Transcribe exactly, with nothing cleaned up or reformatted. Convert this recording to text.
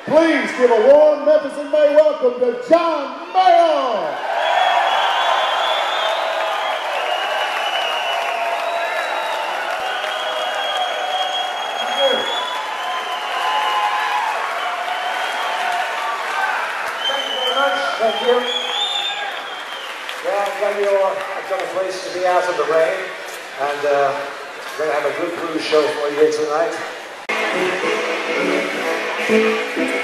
Please give a warm Memphis and May welcome to John Mayall. Thank you. Well, I'm glad you all have got a place to be out of the rain, and uh, we're going to have a good blues show for you tonight.